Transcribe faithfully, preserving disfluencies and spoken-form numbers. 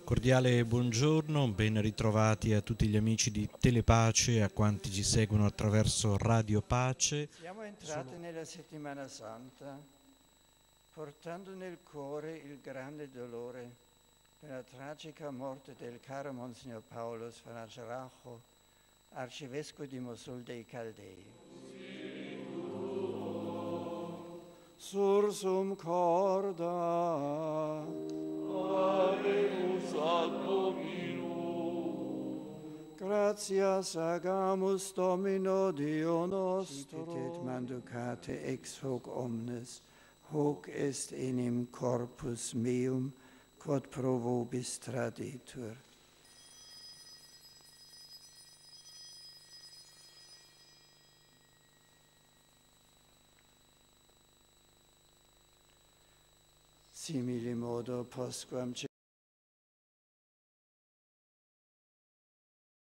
Cordiale buongiorno, ben ritrovati a tutti gli amici di Telepace e a quanti ci seguono attraverso Radio Pace. Siamo entrati Sono... nella settimana santa, portando nel cuore il grande dolore per la tragica morte del caro Monsignor Paulos Faraj Rahho, Arcivescovo di Mossul dei Caldei. Sursum corda, Alemus ad Domino. Gratias agamus Domino Dio nostro. Citit manducate ex hoc omnes, hoc est enim corpus meum, quod pro vobis traditur. Simili modo postquam